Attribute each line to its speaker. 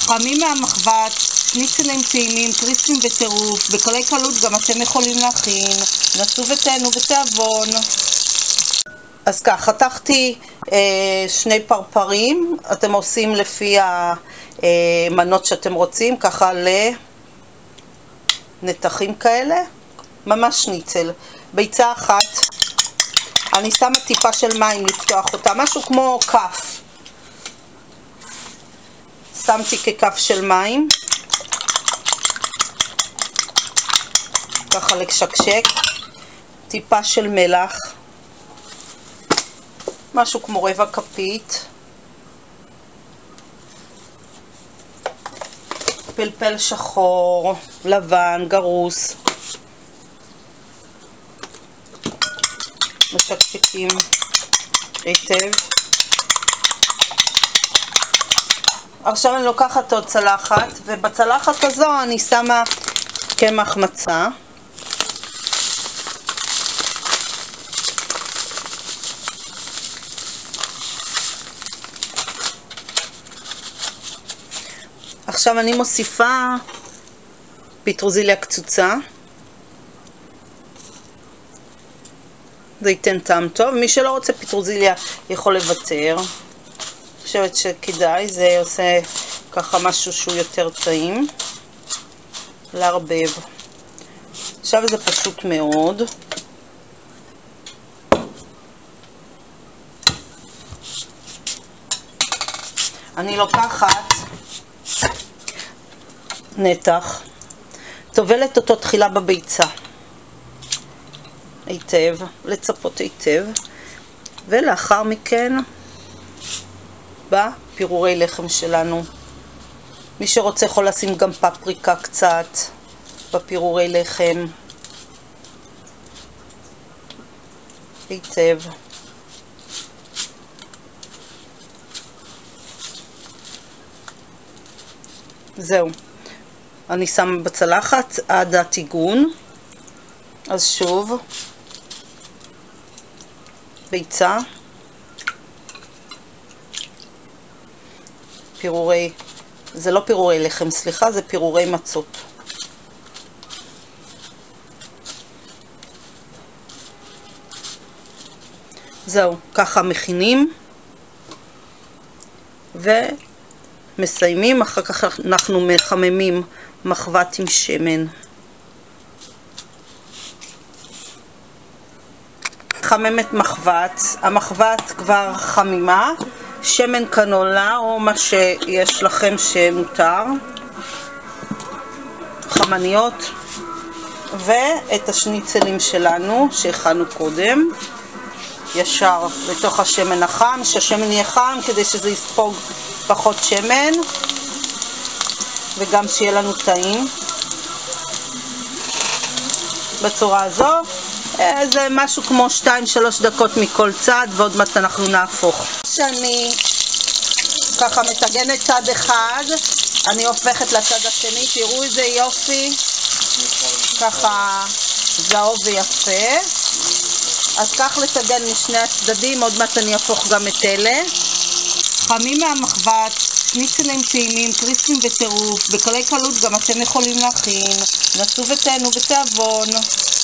Speaker 1: חמים מהמחבת, שניצלים טעימים, קריספים וטירוף, בקלי קלות גם אתם יכולים להכין, נסו ותהנו בתיאבון. אז כך, חתכתי שני פרפרים, אתם עושים לפי המנות שאתם רוצים, ככה לנתחים כאלה, ממש שניצל. ביצה אחת, אני שמה טיפה של מים לפתוח אותה, משהו כמו כף. שמתי ככף של מים, ככה לשקשק, טיפה של מלח, משהו כמו רבע כפית, פלפל שחור, לבן, גרוס, משקשקים היטב. עכשיו אני לוקחת עוד צלחת, ובצלחת הזו אני שמה קמח מצה. עכשיו אני מוסיפה פטרוזיליה קצוצה. זה ייתן טעם טוב. מי שלא רוצה פטרוזיליה יכול לוותר. אני חושבת שכדאי, זה עושה ככה משהו שהוא יותר טעים. לערבב. עכשיו זה פשוט מאוד. אני לוקחת נתח, טובלת אותו תחילה בביצה היטב, לצפות היטב, ולאחר מכן בפירורי לחם שלנו. מי שרוצה יכול לשים גם פפריקה קצת בפירורי לחם היטב. זהו, אני שמה בצלחת עד הטיגון. אז שוב, ביצה, פירורי, זה לא פירורי לחם, סליחה, זה פירורי מצות. זהו, ככה מכינים ומסיימים. אחר כך אנחנו מחממים מחבת עם שמן. חממת מחבת, המחבת כבר חמימה, שמן קנולה או מה שיש לכם שמותר, חמניות, ואת השניצלים שלנו שהכנו קודם ישר לתוך השמן החם, שהשמן יהיה חם כדי שזה יספוג פחות שמן וגם שיהיה לנו טעים. בצורה הזו זה משהו כמו 2-3 דקות מכל צד, ועוד מעט אנחנו נהפוך. כשאני ככה מטגנת צד אחד, אני הופכת לצד השני, תראו איזה יופי, ככה זהוב ויפה. אז כך לטגן משני הצדדים, עוד מעט אני אהפוך גם את אלה. חמים מהמחבת, שניצלים טעימים, קריספים וטירוף, בקלי קלות גם אתם יכולים להכין, נסו ותהנו בתיאבון.